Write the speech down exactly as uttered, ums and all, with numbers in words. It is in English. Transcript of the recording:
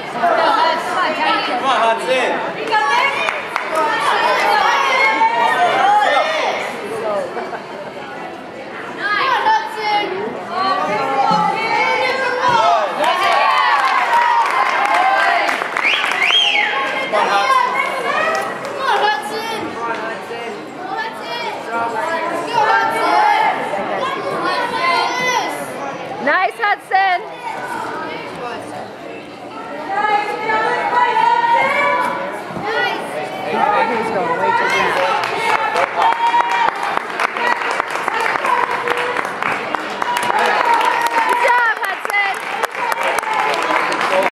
Come on, Hudson. Nice, Hudson. He's going way too fast.